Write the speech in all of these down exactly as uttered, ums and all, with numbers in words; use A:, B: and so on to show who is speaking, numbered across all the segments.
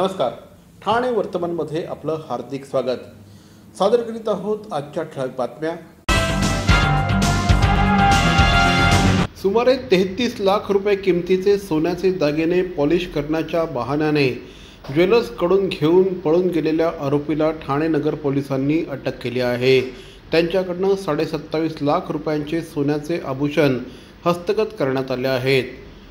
A: नमस्कार, ठाणे वर्तमानमध्ये आपलं हार्दिक स्वागत. सादर करीत आहोत आजच्या ठळक बातम्या. सुमारे तेहतीस लाख रुपये किमतीचे सोन्याचे दागिने पॉलिश करण्याच्या बहाण्याने ज्वेलर्सकडून घेऊन पळून गेलेल्या आरोपीला ठाणे नगर पोलिसांनी अटक केली आहे. त्यांच्याकडून साडे सत्तावीस लाख रुपयांचे सोन्याचे आभूषण हस्तगत करण्यात आले आहेत.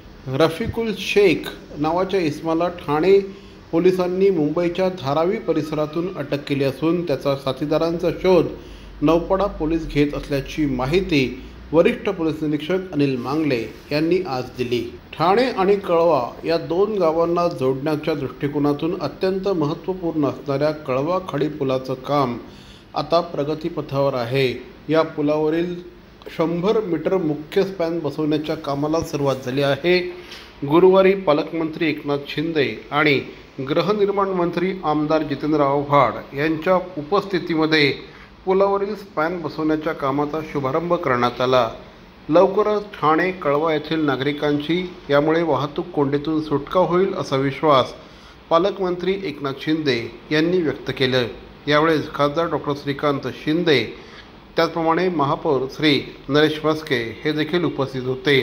A: रफिकुल शेख नावाच्या इस्माला ठाणे पोलिसांनी मुंबईच्या धारावी परिसरातून अटक केली असून त्याचा साथीदारांचा शोध नौपाडा पोलीस घेत असल्याची माहिती वरिष्ठ पोलीस निरीक्षक अनिल मांगले यांनी आज दिली. ठाणे आणि कळवा या दोन गावांना जोडण्याच्या दृष्टिकोनातून अत्यंत महत्त्वपूर्ण असणाऱ्या कळवा खाडी पुलाचं काम आता प्रगतीपथावर आहे. या पुलावरील शंभर मीटर मुख्य स्पॅन बसवण्याच्या कामाला सुरुवात झाली आहे. गुरुवारी पालकमंत्री एकनाथ शिंदे आणि गृहनिर्माण मंत्री आमदार जितेंद्र आव्हाड यांच्या उपस्थितीमध्ये पुलावरील स्पॅन बसवण्याच्या कामाचा शुभारंभ करण्यात आला. लवकरच ठाणे कळवा येथील नागरिकांची यामुळे वाहतूक कोंडीतून सुटका होईल असा विश्वास पालकमंत्री एकनाथ शिंदे यांनी व्यक्त केलं. यावेळेस खासदार डॉक्टर श्रीकांत शिंदे त्याचप्रमाणे महापौर श्री नरेश म्हस्के हे देखील उपस्थित होते.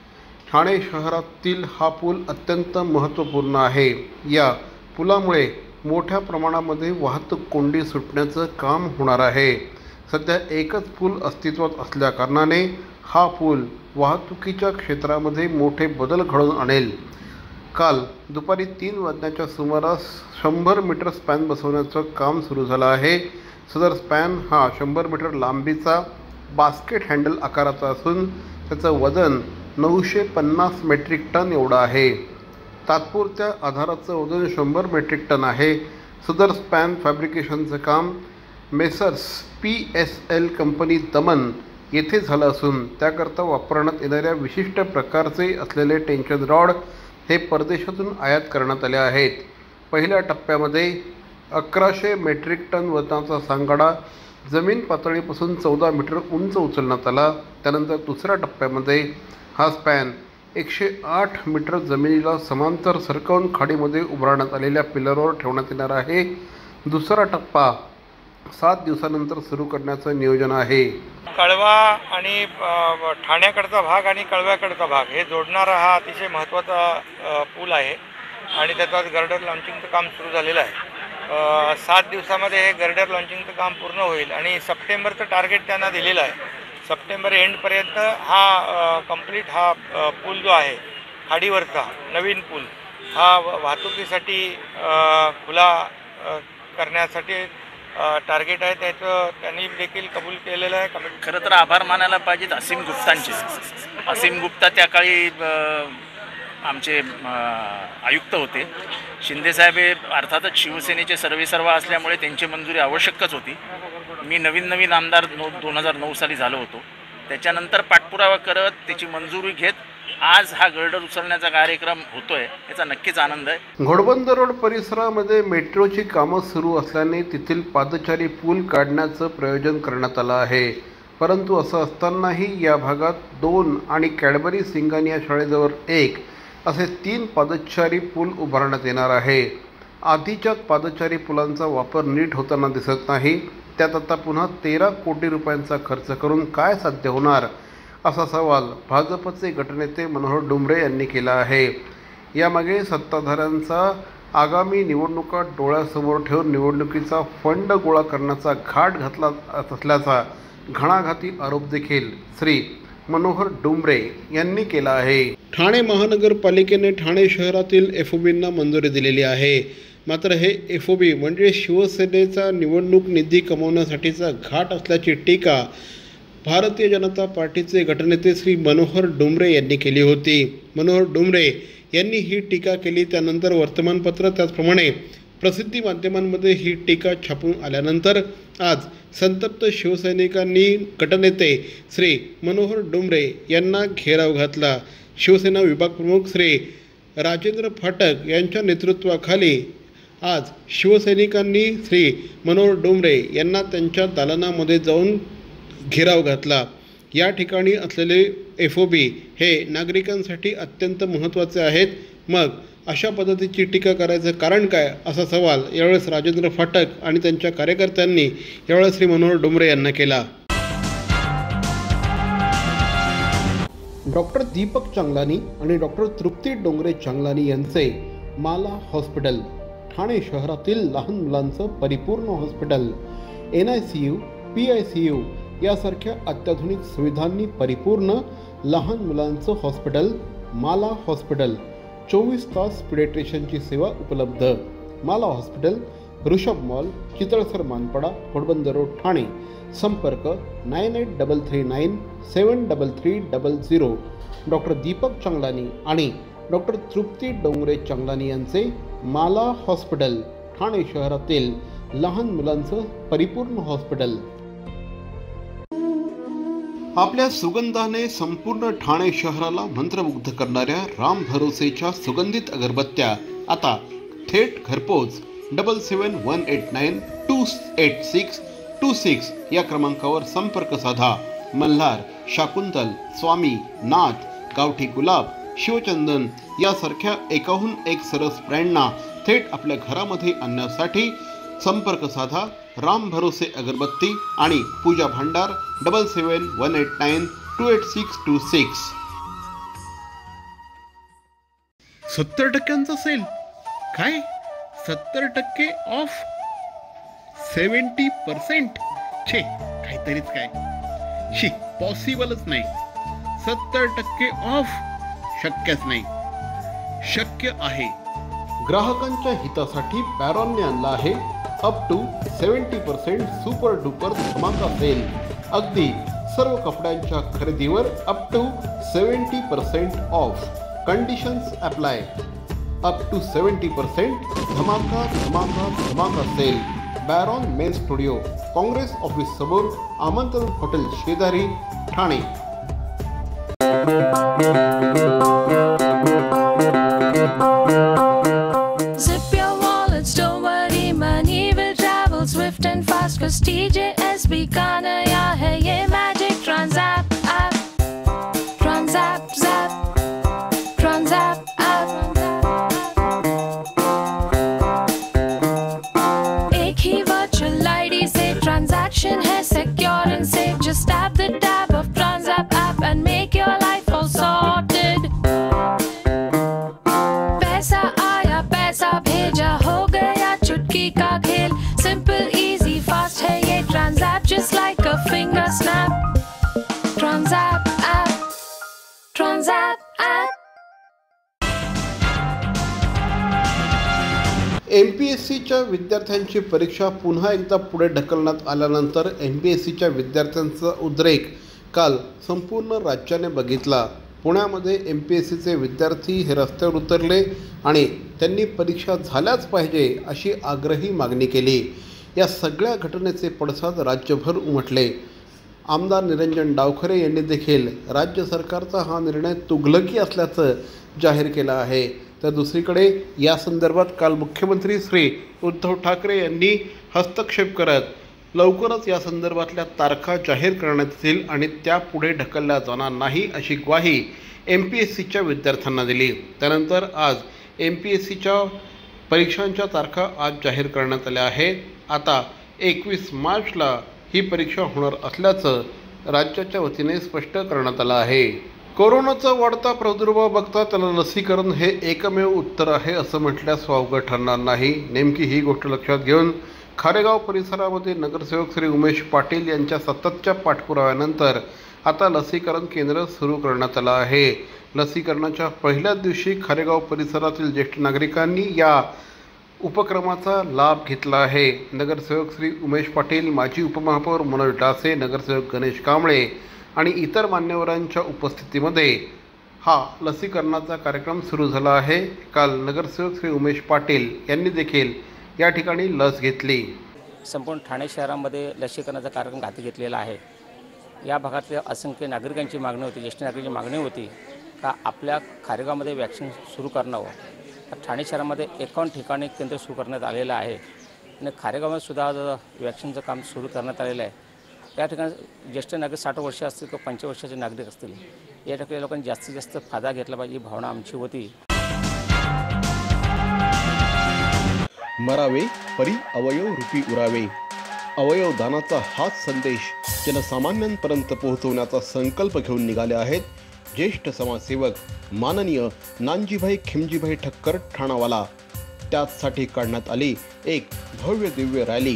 A: ठाणे शहरातील हा पूल अत्यंत महत्त्वपूर्ण आहे. या पुलामुळे मोठ्या प्रमाणामध्ये वाहतूक कोंडी सुटण्याचं काम होणार आहे. सध्या एकच पूल अस्तित्वात असल्याकारणाने हा पूल वाहतुकीच्या क्षेत्रामध्ये मोठे बदल घडवून आणेल. काल दुपारी तीन वाजण्याच्या सुमारास शंभर मीटर स्पॅन बसवण्याचं काम सुरू झालं आहे. सदर स्पॅन हा शंभर मीटर लांबीचा बास्केट हँडल आकाराचा असून त्याचं वजन नऊशे पन्नास मेट्रिक टन एवढं आहे. तात्पुरत्या आधाराचं वजन शंभर मेट्रिक टन आहे. सदर स्पॅन फॅब्रिकेशनचं काम messrs P S L company Daman येथे झालं असून त्याकरता वापरण्यात येणाऱ्या विशिष्ट प्रकारचे असलेले टेन्शन रॉड हे परदेशातून आयात करण्यात आले आहेत. पहिल्या टप्प्यामध्ये अकराशे मेट्रिक टन वजनाचा सांगाडा जमीन पातळीपासून चौदा मीटर उंच उचलण्यात आला. त्यानंतर दुसऱ्या टप्प्यामध्ये हा स्पॅन एकशे आठ मीटर जमिनीला समांतर सरकवून खाडीमध्ये उभारण्यात आलेल्या पिलरवर ठेवण्यात येणार आहे. दुसरा टप्पा सात दिवसानंतर सुरू करण्याचं नियोजन आहे.
B: कळवा आणि ठाण्याकडचा भाग आणि कळव्याकडचा भाग हे जोडणारा हा अतिशय महत्त्वाचा पूल आहे आणि त्याचं गर्डर लॉन्चिंगचं काम सुरू झालेलं आहे. सात दिवसामध्ये हे गर्डर लॉन्चिंगचं काम पूर्ण होईल आणि सप्टेंबरचं टार्गेट त्यांना दिलेलं आहे. सप्टेंबर एंडपर्यंत हा कंप्लीट हा पूल जो आहे खाडीवरचा नवीन पूल हा वाहतुकीसाठी खुला करण्यासाठी टार्गेट आहे. त्याचं त्यांनी देखील कबूल केलेलं आहे.
C: खरं तर आभार मानायला पाहिजेत असीम गुप्तांचे. असीम गुप्ता त्या काळी आमचे आयुक्त होते. शिंदेसाहेब हे अर्थातच शिवसेनेचे सर्वेसर्वा असल्यामुळे त्यांची मंजुरी आवश्यकच होती. मी नवीन नवीन आमदार नो दोन हजार नऊ साली झालो होतो. त्याच्यानंतर पाठपुरावा करत त्याची मंजुरी घेत आज हा गर्डर उचलण्याचा कार्यक्रम होतोय याचा नक्कीच आनंद आहे.
A: घोडबंदर रोड परिसरामध्ये मेट्रोची कामं सुरू असल्याने तेथील पादचारी पूल काढण्याचं प्रयोजन करण्यात आलं आहे. परंतु असं असतानाही या भागात दोन आणि कॅडबरी सिंगानिया शाळेजवळ एक असे तीन पादचारी पूल उभारण्यात येणार आहे. आधीच्या पादचारी पुलांचा वापर नीट होताना दिसत नाही. त्यात आता पुन्हा तेरा कोटी रुपयांचा खर्च करून काय साध्य होणार असा सवाल भाजपचे गटनेते मनोहर डुंबरे यांनी केला आहे. यामागे सत्ताधाऱ्यांचा आगामी निवडणुका डोळ्यासमोर ठेवून निवडणुकीचा फंड गोळा करण्याचा घाट घातला असल्याचा घणाघाती आरोप देखील श्री मनोहर डुंबरे यांनी केला आहे. ठाणे महानगरपालिकेने ठाणे शहरातील एफ ओ बींना मंजुरी दिलेली आहे. मात्र हे एफ ओ बी म्हणजे शिवसेनेचा निवडणूक निधी कमवण्यासाठीचा घाट असल्याची टीका भारतीय जनता पार्टीचे गटनेते श्री मनोहर डुंबरे यांनी केली होती. मनोहर डुंबरे यांनी ही टीका केली. त्यानंतर वर्तमानपत्र त्याचप्रमाणे प्रसिद्धी माध्यमांमध्ये ही टीका छापून आल्यानंतर आज संतप्त शिवसैनिकांनी गटनेते श्री मनोहर डुंबरे यांना घेराव घातला. शिवसेना विभाग प्रमुख श्री राजेंद्र फाटक यांच्या नेतृत्वाखाली आज शिवसैनिकांनी श्री मनोहर डुंबरे यांना त्यांच्या दालनामध्ये जाऊन घेराव घातला. या ठिकाणी असलेले एफ ओ बी हे नागरिकांसाठी अत्यंत महत्त्वाचे आहेत. मग अशा पद्धतीची टीका करायचं कारण काय असा सवाल यावेळेस राजेंद्र फाटक आणि त्यांच्या कार्यकर्त्यांनी यावेळेस श्री मनोहर डोंगरे यांना केला. डॉक्टर दीपक चांगलानी आणि डॉक्टर तृप्ती डोंगरे चांगलानी यांचे माला हॉस्पिटल, ठाणे शहरातील लहान मुलांचं परिपूर्ण hospital, N I C U, P I C U यासारख्या अत्याधुनिक सुविधांनी परिपूर्ण लहान मुलांचं हॉस्पिटल माला हॉस्पिटल. चोवीस तास पिडियाट्रिशियनची सेवा उपलब्ध. Mala hospital, Rishabh mall, Chitalsar Manpada, Ghodbunder road, Thane. संपर्क nine eight double three nine seven double three double zero. Doctor Deepak Changlani आणि डॉक्टर तृप्ती डोंगरे चांगलानी यांचे माला हॉस्पिटल, ठाणे शहरातील लहान मुलांचं परिपूर्ण हॉस्पिटल. आपल्या सुगंधाने संपूर्ण ठाणे शहराला मंत्रमुग्ध करणाऱ्या राम भरोसेच्या सुगंधित अगरबत्त्या आता थेट घरपोच. Double seven one eight nine two eight six two six या क्रमांकावर संपर्क साधा. मल्हार, शाकुंतल, स्वामी, नाथ, गावठी गुलाब, शिवचंदन यासारख्या एकाहून एक सरस ब्रँडना थेट आपल्या घरामध्ये आणण्यासाठी संपर्क साधा. राम भरोसे अगरबत्ती आणि पूजा भांडार. Double seven one eight nine two eight six two six. सत्तर टक्क्यांचा सेल. काय सत्तर टक्के ऑफ? Seventy percent? छे, काहीतरीच काय. शी, पॉसिबलच नाही. सत्तर टक्के ऑफ शक्यच नाही. शक्य आहे. ग्राहकांच्या हितासाठी पॅरॉनने आणला आहे up to seventy percent super duper धमाका सेल. अगदी सर्व कपड्यांच्या खरेदीवर up to seventy percent off. Conditions apply. Up to seventy percent धमाका धमाका धमाका sale. Baron men studio, Congress office समोर, आमंत्रण हॉटेल शेजारी, Thane.
D: Zip your wallets, don't worry, money will travel swift and fast. Cause T J S B का नया है ये magic Transapp app. Transapp zap, Transapp app. एक ही virtual I D say transaction है secure and safe. Just tap the tab of Transapp app and make your life all sorted. पैसा आया पैसा भेजा हो गया चुटकी का खेल. Simple, easy, fast है ये Transapp just like a finger snap. Transapp app, Transapp app.
A: M P S सीच्या विद्यार्थ्यांची परीक्षा पुन्हा एकदा पुढे ढकलण्यात आल्यानंतर एम पी एस सीच्या विद्यार्थ्यांचा उद्रेक काल संपूर्ण राज्याने बघितला. पुण्यामध्ये एम पी एस सीचे विद्यार्थी हे रस्त्यावर उतरले आणि त्यांनी परीक्षा झाल्याच पाहिजे अशी आग्रही मागणी केली. या सगळ्या घटनेचे पडसाद राज्यभर उमटले. आमदार निरंजन डावखरे यांनी देखील राज्य सरकारचा हा निर्णय तुघलकी असल्याचं जाहीर केलं आहे. तर दुसरीकडे या संदर्भात काल मुख्यमंत्री श्री उद्धव ठाकरे यांनी हस्तक्षेप करत लवकरच या संदर्भातल्या तारखा जाहीर करण्यात येतील आणि त्या पुढे ढकलल्या जाणार नाही अशी ग्वाही एम पी एस सीच्या विद्यार्थ्यांना दिली. त्यानंतर आज एम पी एस सीच्या परीक्षांच्या तारखा आज जाहीर करण्यात आल्या आहेत. आता एकवीस मार्चला ही परीक्षा होणार असल्याचं राज्याच्या वतीने स्पष्ट करण्यात आलं आहे. कोरोनाचा वाढता प्रादुर्भाव बघता त्याला लसीकरण हे एकमेव उत्तर आहे असं म्हटल्यास वावगं ठरणार नाही. नेमकी ही गोष्ट लक्षात घेऊन खारेगाव परिसरामध्ये नगरसेवक श्री उमेश पाटील यांच्या सततच्या पाठपुराव्यानंतर आता लसीकरण केंद्र सुरू करण्यात आलं आहे. लसीकरणाच्या पहिल्याच दिवशी खारेगाव परिसरातील ज्येष्ठ नागरिकांनी या उपक्रमाचा लाभ घेतला आहे. नगरसेवक श्री उमेश पाटील, माजी उपमहापौर मनोज डासे, नगरसेवक गणेश कांबळे आणि इतर मान्यवरांच्या उपस्थितीमध्ये हा लसीकरणाचा कार्यक्रम सुरू झाला आहे. काल नगरसेवक श्री उमेश पाटील यांनी देखील या ठिकाणी लस घेतली.
E: संपूर्ण ठाणे शहरामध्ये लसीकरणाचा कार्यक्रम हाती घेतलेला आहे. या भागातल्या असंख्य नागरिकांची मागणी होती, ज्येष्ठ नागरिकांची मागणी होती का आपल्या खारेगावमध्ये वॅक्सिन सुरू करावं. ठाणे शहरामध्ये एकावन्न ठिकाणी केंद्र सुरू करण्यात आलेलं आहे आणि खारेगावमध्ये सुद्धा वॅक्सिनचं काम सुरू करण्यात आलेलं आहे. या ठिकाणी ज्येष्ठ नागरिक साठ वर्ष असतील किंवा पंचवीस वर्षाचे नागरिक असतील, या ठिकाणी लोकांनी जास्तीत जास्त फायदा घेतला पाहिजे ही भावना आमची होती.
A: मरावे परी अवयव रूपी उरावे. अवयव दानाचा हाच संदेश जनसामान्यांपर्यंत पोहोचवण्याचा संकल्प घेऊन निघाले आहेत ज्येष्ठ समाजसेवक माननीय नानजीभाई खिमजीभाई ठक्कर ठाणावाला. त्याचसाठी काढण्यात आली एक भव्य दिव्य रॅली.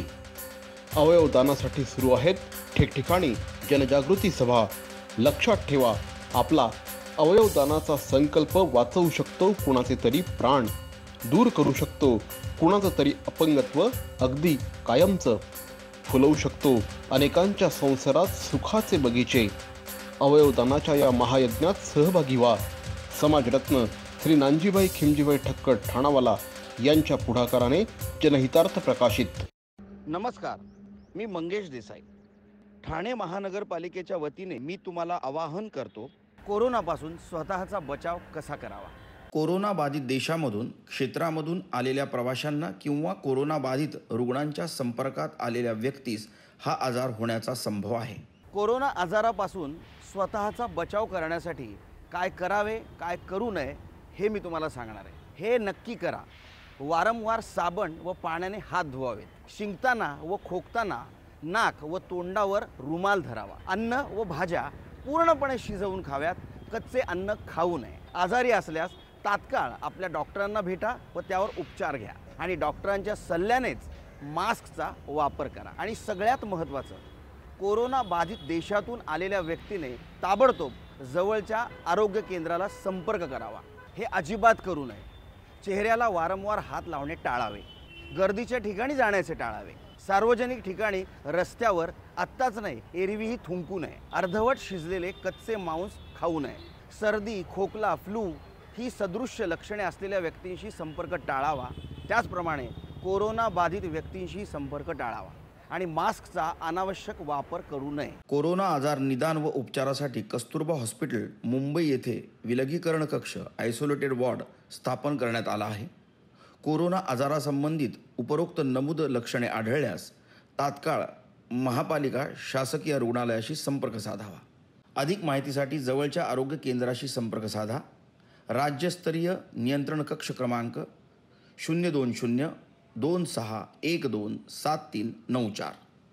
A: अवयव दानासाठी सुरू आहेत ठिकठिकाणी जनजागृती सभा. लक्षात ठेवा, आपला अवयव दानाचा संकल्प वाचवू शकतो कुणाचे तरी प्राण, दूर करू शकतो कुणाचं तरी अपंगत्व अगदी कायमचं, फुलवू शकतो अनेकांच्या संसारात सुखाचे बगीचे. अवयवदानाच्या या महायज्ञात सहभागी व्हा. समाजरत्न श्री नानजीभाई खिमजीभाई ठक्कर ठाणावाला यांच्या पुढाकाराने जनहितार्थ प्रकाशित.
F: नमस्कार, मी मंगेश देसाई. ठाणे महानगरपालिकेच्या वतीने मी तुम्हाला आवाहन करतो, कोरोनापासून स्वतःचा बचाव कसा करावा. कोरोना बाधित देशामधून क्षेत्रामधून आलेल्या प्रवाशांना किंवा कोरोना बाधित रुग्णांच्या संपर्कात आलेल्या व्यक्तीस हा आजार होण्याचा संभव आहे. कोरोना आजारापासून स्वतःचा बचाव करण्यासाठी काय करावे काय करू नये हे मी तुम्हाला सांगणार आहे. हे नक्की करा. वारंवार साबण व पाण्याने हात धुवावेत. शिंकताना व खोकताना नाक व तोंडावर रुमाल धरावा. अन्न व भाज्या पूर्णपणे शिजवून खाव्यात. कच्चे अन्न खाऊ नये. आजारी असल्यास तात्काळ आपल्या डॉक्टरांना भेटा व त्यावर उपचार घ्या आणि डॉक्टरांच्या सल्ल्यानेच मास्कचा वापर करा. आणि सगळ्यात महत्त्वाचं, कोरोना बाधित देशातून आलेल्या व्यक्तीने ताबडतोब जवळच्या आरोग्य केंद्राला संपर्क करावा. हे अजिबात करू नये. चेहऱ्याला वारंवार हात लावणे टाळावे. गर्दीच्या ठिकाणी जाण्याचे टाळावे. सार्वजनिक ठिकाणी रस्त्यावर आत्ताच नाही एरवीही थुंकू नये. अर्धवट शिजलेले कच्चे मांस खाऊ नये. सर्दी, खोकला, फ्लू ही सदृश्य लक्षणे असलेल्या व्यक्तींशी संपर्क टाळावा. त्याचप्रमाणे कोरोना बाधित व्यक्तींशी संपर्क टाळावा आणि मास्कचा अनावश्यक वापर करू नये. कोरोना आजार निदान व उपचारासाठी कस्तुरबा हॉस्पिटल मुंबई येथे विलगीकरण कक्ष आयसोलेटेड वॉर्ड स्थापन करण्यात आला आहे. कोरोना आजारासंबंधित उपरोक्त नमूद लक्षणे आढळल्यास तात्काळ महापालिका शासकीय रुग्णालयाशी संपर्क साधावा. अधिक माहितीसाठी जवळच्या आरोग्य केंद्राशी संपर्क साधा. राज्यस्तरीय नियंत्रण कक्ष क्रमांक शून्य दोन शून्य दोन सहा एक दोन सात तीन नऊ चार.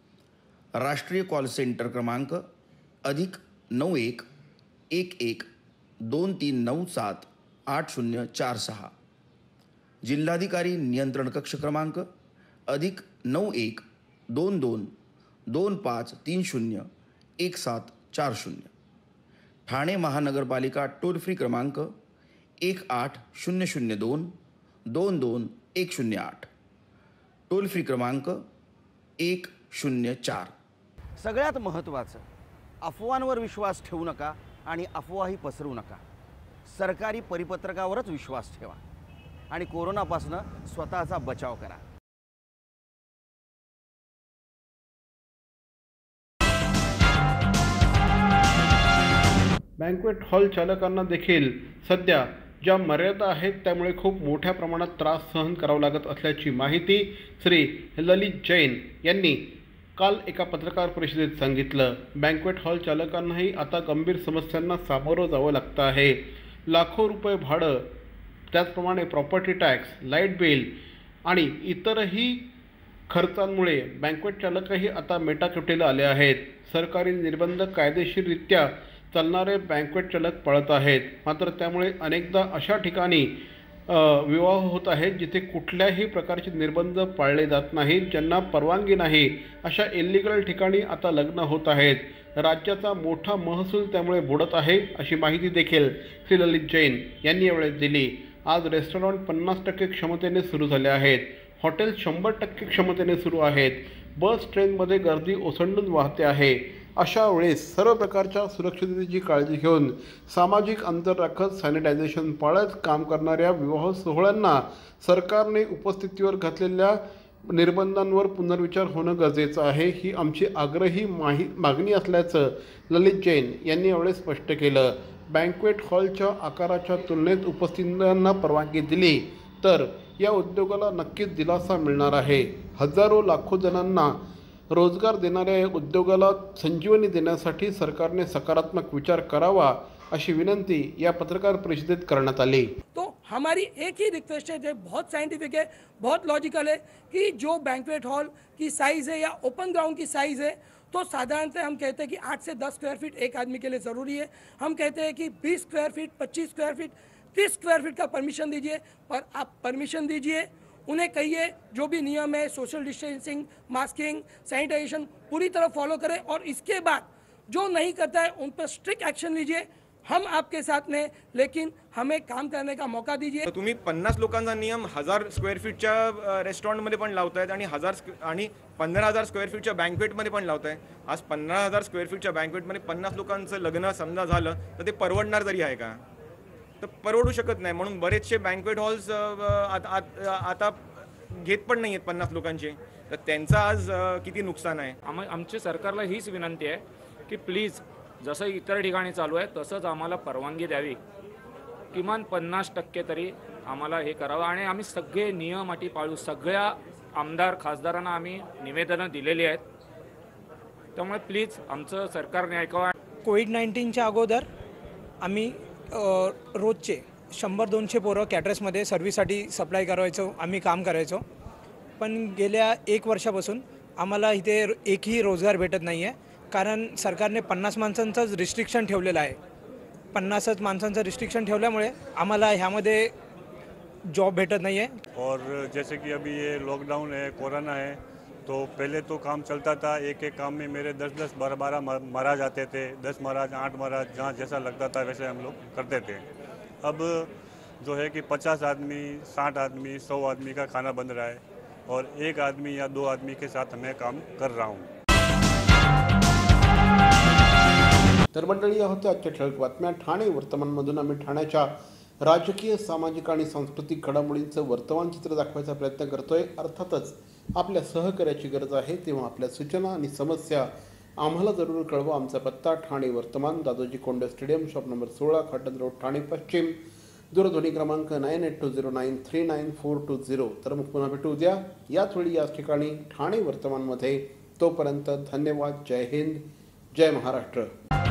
F: राष्ट्रीय कॉल सेंटर क्रमांक अधिक नऊ एक एक एक दोन तीन नऊ सात आठ शून्य चार सहा. जिल्हाधिकारी नियंत्रण कक्ष क्रमांक अधिक नऊ एक दोन दोन दोन पाच तीन शून्य एक सात चार शून्य. ठाणे महानगरपालिका टोल फ्री क्रमांक एक आठ शून्य शून्य दोन दोन दोन एक शून्य आठ. टोल फ्री क्रमांक एक शून्य चार. सगळ्यात महत्त्वाचं, अफवांवर विश्वास ठेवू नका आणि अफवाही पसरवू नका. सरकारी परिपत्रकावरच विश्वास ठेवा आणि कोरोनापासून स्वतःचा बचाव करा.
A: बँक्वेट हॉल चालकांना देखील सध्या ज्या मर्यादा आहेत त्यामुळे खूप मोठ्या प्रमाणात त्रास सहन करावा लागत असल्याची माहिती श्री ललित जैन यांनी काल एका पत्रकार परिषदेत सांगितलं. बँक्वेट हॉल चालकांनाही आता गंभीर समस्यांना सामोरं जावं लागतं आहे. लाखो रुपये भाडं, त्याचप्रमाणे प्रॉपर्टी टॅक्स, लाईट बिल आणि इतरही खर्चांमुळे बँक्वेट चालकही आता मेटाकुटीला आले आहेत. सरकारी निर्बंध कायदेशीररित्या चालणारे बँक्वेट चालक पळत आहेत. मात्र त्यामुळे अनेकदा अशा ठिकाणी विवाह होत आहेत जिथे कुठल्याही प्रकारचे निर्बंध पाळले जात नाहीत, ज्यांना परवानगी नाही अशा इल्लीगल ठिकाणी आता लग्न होत आहेत. राज्याचा मोठा महसूल त्यामुळे बुडत आहे अशी माहिती देखील श्री ललित जैन यांनी यावेळेस दिली. आज रेस्टॉरंट पन्नास टक्के क्षमतेने सुरू झाले आहेत. हॉटेल शंभर टक्के क्षमतेने सुरू आहेत. बस ट्रेनमध्ये गर्दी ओसंडून वाहते आहे. अशा वेळेस सर्व प्रकारच्या सुरक्षिततेची काळजी घेऊन सामाजिक अंतर राखत सॅनिटायझेशन पाळत काम करणाऱ्या विवाह सोहळ्यांना सरकारने उपस्थितीवर घातलेल्या निर्बंधांवर पुनर्विचार होणं गरजेचं आहे. ही आमची आग्रही माही मागणी असल्याचं ललित जैन यांनी यावेळेस स्पष्ट केलं. बँक्वेट हॉलच्या आकाराच्या तुलनेत उपस्थितांना परवानगी दिली तर या उद्योगाला नक्कीच दिलासा मिळणार आहे. हजारो लाखो जणांना रोजगार देणाऱ्या या उद्योगाला संजीवनी देण्यासाठी सरकारने सकारात्मक विचार करावा अशी विनंती या पत्रकार परिषदेत करण्यात आली.
G: तो हमारी एक ही रिक्वेस्ट है, जो बहुत साइंटिफिक है, बहुत लॉजिकल है, कि जो बैंक्वेट हॉल की साइज़ है या ओपन ग्राउंड की साइज़ है, तो साधारणतः हम कहते हैं कि आठ से दस स्क्वायर फीट एक आदमी के लिए ज़रूरी है। हम कहते हैं कि बीस स्क्वायर फीट, पच्चीस स्क्वायर फीट, तीस स्क्वायर फीट का परमिशन दीजिए, पर आप परमिशन दीजिए, उन्हें कहिए जो भी नियम है, सोशल डिस्टेंसिंग, मास्किंग, सैनिटाइजेशन पूरी तरह फॉलो करें, और इसके बाद जो नहीं करता है उन पर स्ट्रिक्ट एक्शन लीजिए। हम आपके साथ में, लेकिन हमें काम करने का मौका दीजिए।
H: तुम्ही पन्नास लोकांचा नियम हजार स्क्वेअर फीटच्या रेस्टॉरंटमध्ये पण लावतायत आणि हजार आणि पंधरा हजार स्क्वेअर फीटच्या बँकवेटमध्ये पण लावताय। आज पंधरा हजार स्क्वेअर फीटच्या बँकवेटमध्ये पन्नास लोकांचं लग्न समजा झालं तर ते परवडणार तरी आहे का? तर परवडू शकत नाही। म्हणून बरेचसे बँकवेट हॉल्स आता घेत पण नाही आहेत पन्नास लोकांचे, तर त्यांचं आज किती नुकसान आहे।
I: आम आमच्या सरकारला हीच विनंती आहे की प्लीज जसं इतर ठिकाणी चालू आहे तसंच आम्हाला परवानगी द्यावी, किमान पन्नास टक्के तरी आम्हाला हे करावं, आणि आम्ही सगळे नियम अटी पाळू। सगळ्या आमदार खासदारांना आम्ही निवेदनं दिलेली आहेत, त्यामुळे प्लीज आमचं सरकारने ऐकावं।
J: कोविड नाईन्टीनच्या अगोदर आम्ही रोजचे शंभर दोनशे पोरं कॅटरसमध्ये सर्व्हिससाठी सप्लाय करायचो, आम्ही काम करायचो। पण गेल्या एक वर्षापासून आम्हाला इथे एकही रोजगार भेटत नाही आहे, कारण सरकारने पन्नास माणसांचंच रिस्ट्रिक्शन ठेवलेलं आहे। पन्नासच माणसांचं रिस्ट्रिक्शन ठेवल्यामुळे आम्हाला ह्यामध्ये जॉब भेटत नहीं है।
K: और जैसे कि अभी ये लॉकडाउन है, कोरोना है, तो पहले तो काम चलता था, एक एक काम में मेरे दस दस बारह बारह महाराज आते थे, दस महाराज आठ महाराज, जहाँ जैसा लगता था वैसे हम लोग करते थे। अब जो है कि पचास आदमी, साठ आदमी, सौ आदमी का खाना बन रहा है, और एक आदमी या दो आदमी के साथ मैं काम कर रहा हूँ।
A: तर मंडळी, या होत्या आजच्या ठळक बातम्या। ठाणे वर्तमानमधून आम्ही ठाण्याच्या राजकीय, सामाजिक आणि सांस्कृतिक घडामोडींचं वर्तमान चित्र दाखवायचा प्रयत्न करतोय। अर्थातच आपल्या सहकार्याची गरज आहे, तेव्हा आपल्या सूचना आणि समस्या आम्हाला जरूर कळवा। आमचा पत्ता ठाणे वर्तमान, Dadoji Konde stadium, shop number सोळा, खाटन रोड, ठाणे पश्चिम, दूरध्वनी क्रमांक nine eight two zero nine three nine four two zero. तर मग पुन्हा भेटू उद्या याच वेळी याच ठिकाणी ठाणे वर्तमानमध्ये। तोपर्यंत धन्यवाद। जय हिंद, जय महाराष्ट्र।